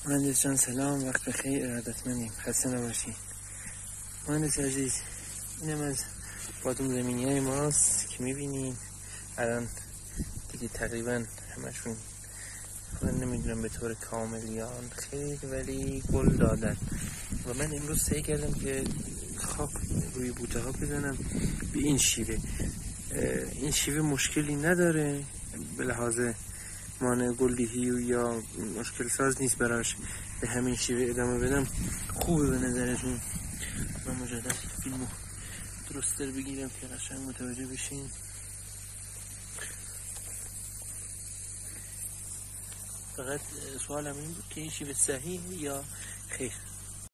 مهندس جان سلام، وقت بخیر، ارادتمندیم، خسته نباشین. مهندس عزیز، اینم از بادام زمینی های ماست که میبینین الان دیگه تقریبا همشون خودم نمیدونم به طور کاملیان خیلی ولی گل دادن و من امروز سعی کردم که خاک روی بوته ها بزنم به این شیوه. این شیوه مشکلی نداره به لحاظ مانع گلدهی یا مشکل ساز نیست براش. به همین شیوه ادامه بدم خوبه به نظرتون؟ من مجدد فیلمو درست‌تر بگیرم که قشنگ متوجه بشین. فقط سوالم این بود که این شیوه صحیح یا خیر.